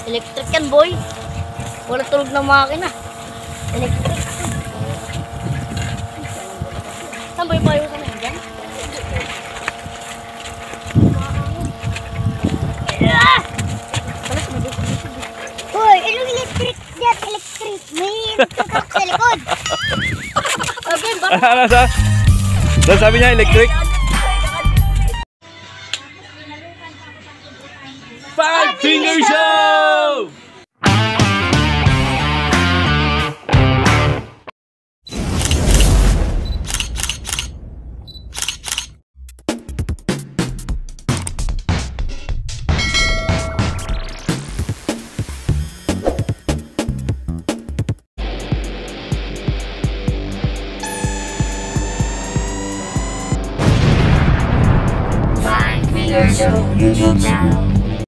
Electric yan, boy. Wala tulog ng makina. Electric. Saan ba yung payo ka na yun dyan? Hoy, anong electric dyan? Electric. May tutok sa likod. Okay, ba? Ano sabi niya, electric? 5 Finger Show! Show YouTube channel.